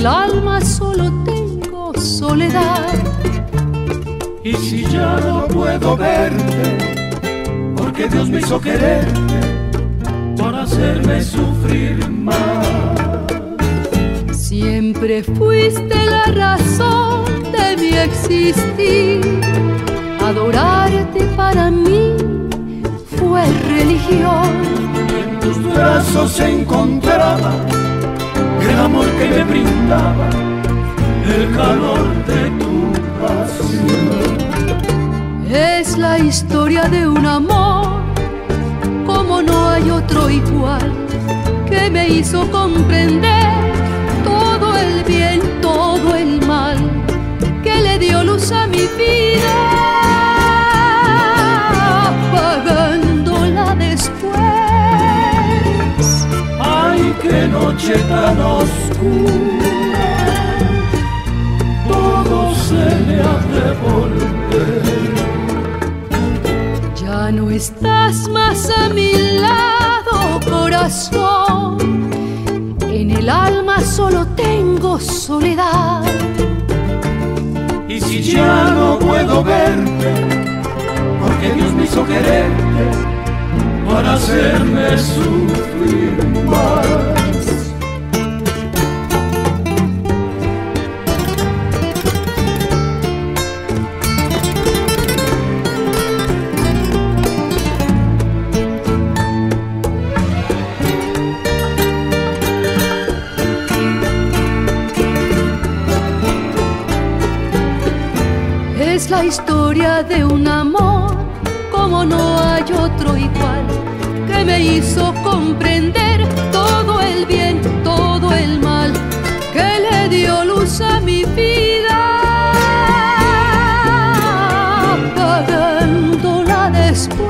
el alma solo tengo soledad. Y si ya no puedo verte, porque Dios me hizo quererte para hacerme sufrir más. Siempre fuiste la razón de mi existir. Adorarte para mí fue religión. En tus brazos se encontraba el amor que me brindaba, el calor de tu pasión. Es la historia de un amor como no hay otro igual, que me hizo comprender todo el bien, todo el mal, que le dio luz a mi vida, apagándola después. Ay, qué noche tan oscura, todo se me ha de volver. Ya no estás más a mi lado, corazón. En el alma solo tengo soledad. Y si ya no puedo verte, porque Dios me hizo quererte para hacerme sufrir más. Es la historia de un amor como no hay otro igual, que me hizo comprender todo el bien, todo el mal, que le dio luz a mi vida, apagándola después.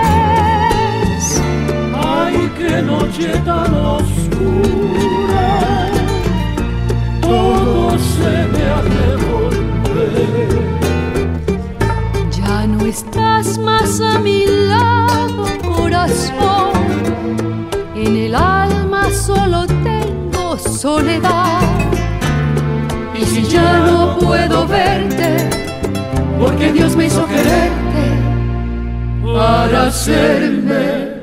Ay, qué noche tan oscura, todo se me ha de volver. Ya no estás más a mi lado, corazón. En el alma solo tengo soledad. Y si ya no puedo verte, porque Dios me hizo quererte para hacerme